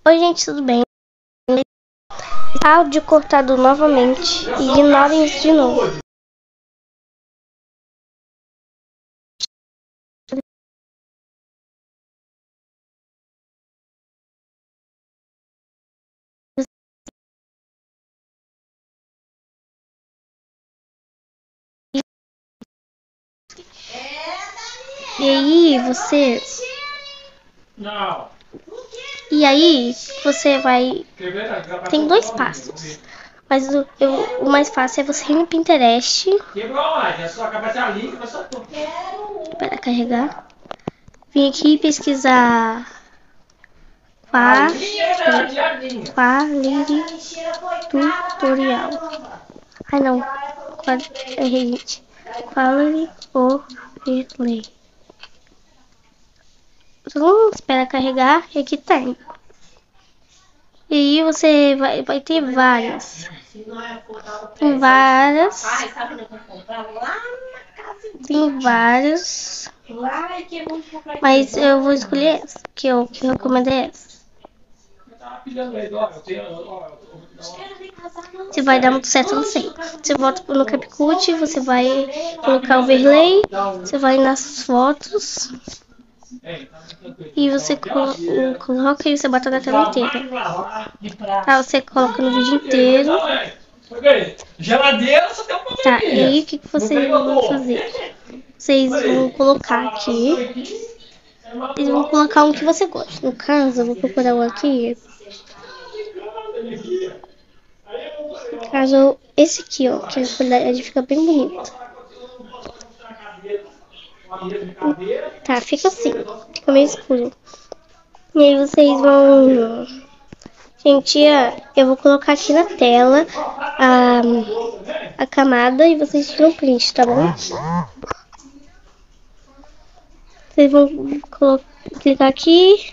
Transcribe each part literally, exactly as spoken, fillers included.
Oi gente, tudo bem? Áudio cortado novamente. Ignorem isso de novo. E aí você... Não. E aí você vai... Tem dois passos. Mas o, eu, o mais fácil é você ir no Pinterest. Para carregar. Vim aqui pesquisar... Quality tutorial. Ai não. Errei, gente. Quality overlay. Vamos esperar carregar e aqui tem. E aí você vai, vai ter várias. Tem várias. Tem várias. Mas eu vou escolher essa. Que eu, que eu recomendo é essa. Se vai dar muito certo, não sei. Você volta no CapCut, você vai colocar o overlay. Você vai nas fotos. E você colo coloca e você bota na tela inteira. Tá, você coloca no vídeo inteiro. Tá, e aí o que, que vocês vão fazer? Vocês vão colocar aqui. Vocês vão colocar um que você gosta. No caso, eu vou procurar um aqui. No caso, esse aqui, ó, que a qualidade fica bem bonito. Tá, fica assim. Fica meio escuro. E aí vocês vão... Gente, eu vou colocar aqui na tela a, a camada e vocês tiram print, tá bom? Vocês vão clicar aqui.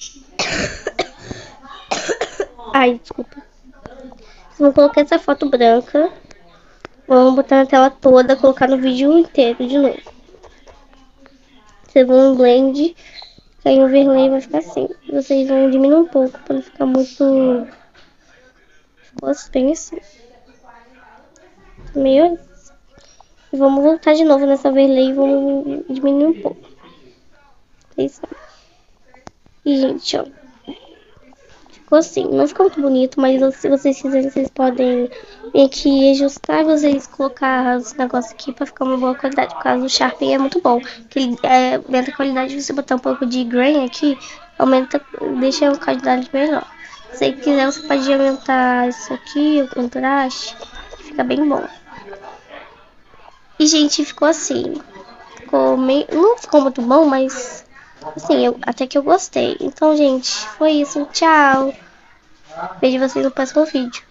Ai, desculpa. Vocês vão colocar essa foto branca. Vão botar na tela toda, colocar no vídeo inteiro de novo. Vocês vão blend. Aí o overlay vai ficar assim. Vocês vão diminuir um pouco para não ficar muito... Ficou bem assim. Meio... Vamos voltar de novo nessa overlay e vamos diminuir um pouco. Isso. E, gente, ó. Ficou assim. Não ficou muito bonito, mas se vocês quiserem, vocês podem vir aqui e ajustar. Vocês colocar os negócios aqui pra ficar uma boa qualidade. Por causa do Sharpie é muito bom. Que ele é, aumenta a qualidade. Se você botar um pouco de grain aqui, aumenta, deixa a qualidade melhor. Se você quiser, você pode aumentar isso aqui, o contraste. Fica bem bom. E, gente, ficou assim. Ficou meio... Não ficou muito bom, mas... Assim, eu, até que eu gostei. Então, gente, foi isso. Tchau. Vejo vocês no próximo vídeo.